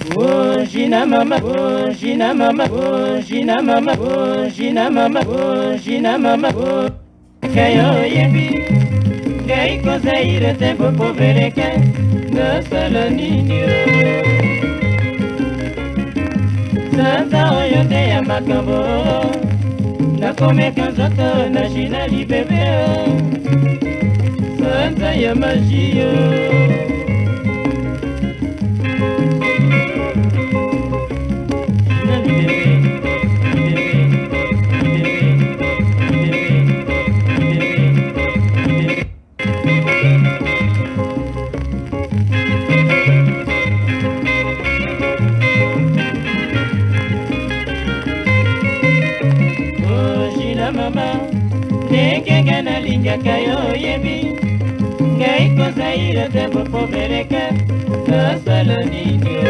Oh Gina mama, oh Gina mama, oh Gina mama, oh Gina mama, oh Gina mama, oh Kayo yebi, Gai kozaire te popo vereke, no solo ninyo. Santa oyonde ya makambo, na komeka nzoto na Gina libebe. Santa ya magia. Kayo yebi, Gai kozaire te popo vereke, no solo ninyo.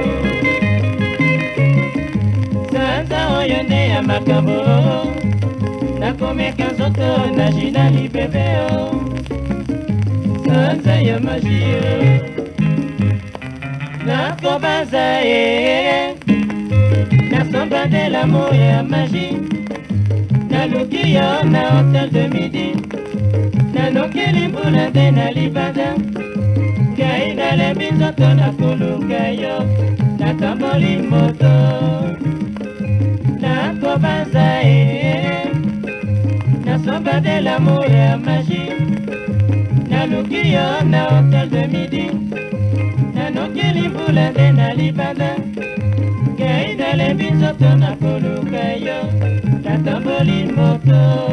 Santa oyonde ya makambo, na komeka nzoto na Gina libebe. Santa ya magia, na kobanza na somba de l'amour ya magie, na lukiyo na hotel de midi. Nanokeli mbula te na libanda, Ngai nalembi nzoto na koluka yo, natamboli moto nakobanza na somba de l'amour ya magie, naluki yo na hotel de midi. Nanokeli mbula te na libanda, Ngai nalembi nzoto na koluka yo, natamboli moto.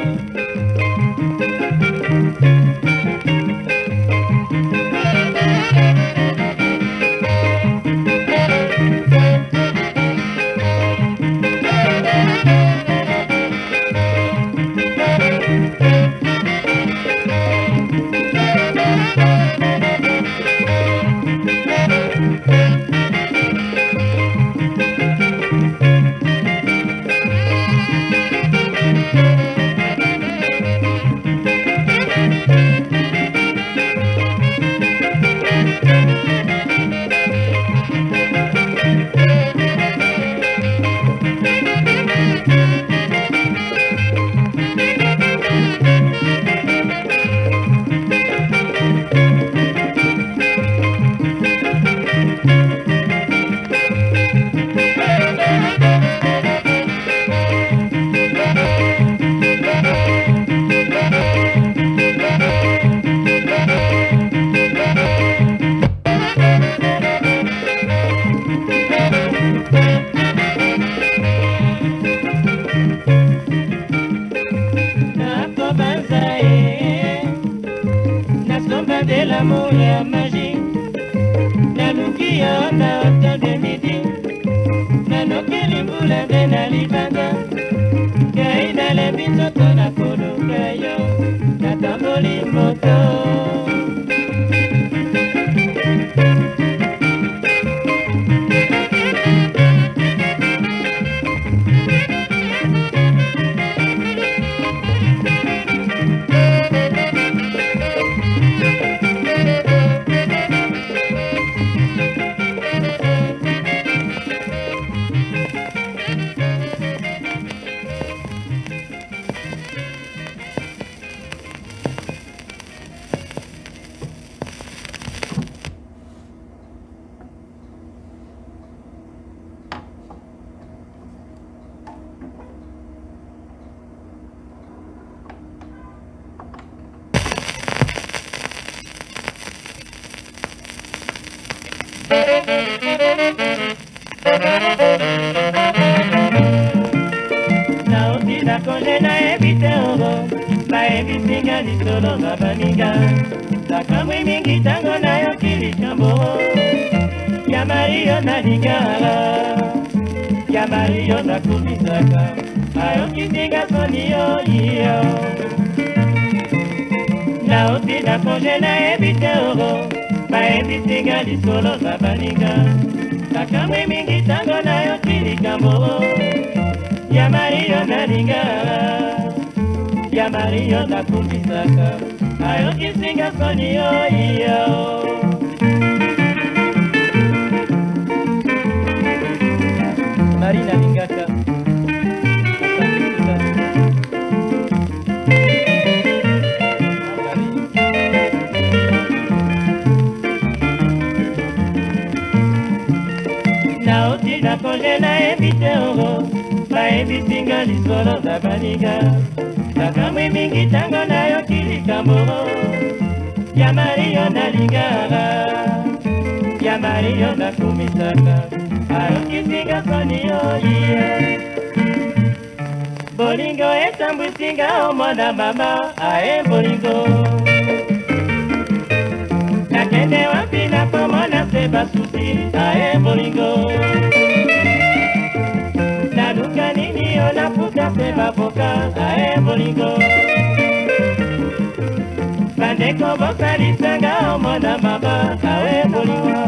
De l'amour ya magie, naluki yo na hotel de midi. Nanokeli mbula te na libanda, Ngai nalembi nzoto na koluka yo, natamboli moto. Nauti na konde na ebite oro, ba ebisinga lisolo na baninga. Sakamwi mingi tango na yo kilichambo, ya Mario na lingala, ya Mario na kumisaka, ayo kisinga soni yo iyo. Nauti na konde na ebite oro, ba ebisinga lisolo na baninga. Sakamwi mingi tango na yo kilichambo, ya Mario na lingala, ya Mario na kumisaka, ayo kisinga soni yo iyo. bayebisinga lisolo na baninga nakamwi mingi ntango nayoki likambo ya Mario nalingaka ya Mario nakumisaka ayokisinga soni oyiya bolingo etambwisinga omwana mama ae bolingo nakende wapi nakomona se basusi ae bolingo naluka nini onafuta se baboka ae bolingo bandeko bosalisanga omwana mama ae bolingo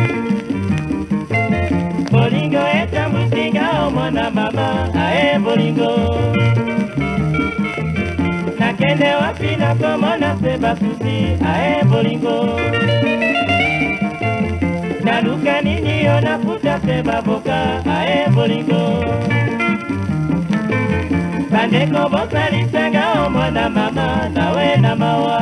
bolingo etambwisinga omwana mama ae bolingo nakende wapi nakomona se basusi ae bolingo naluka nini onafuta se baboka ae bolingo bandeko bosalisanga omwana mama nawe na mawa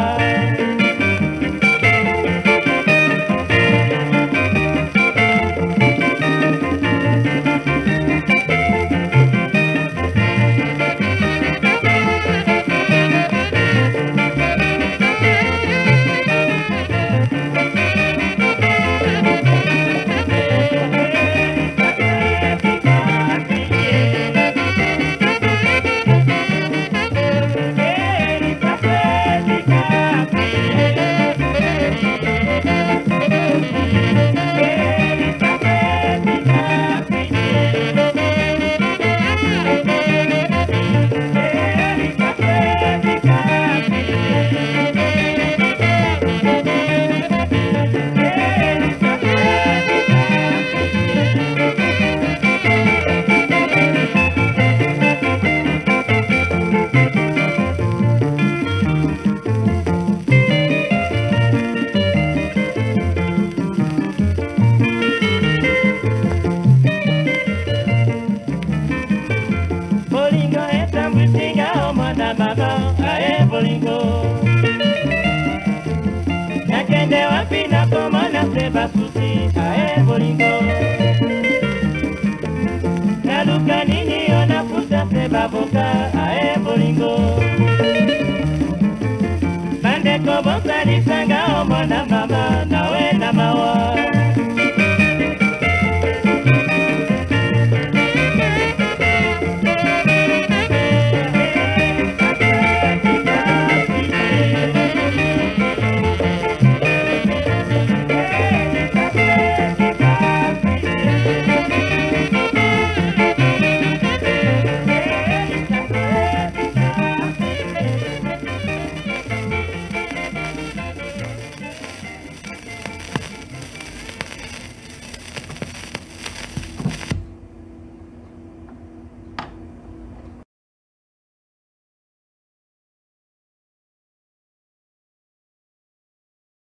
nakende wapi nakomona se basusi ae bolingo naluka nini onafuta se baboka ae bolingo bandeko bosalisanga omwana mama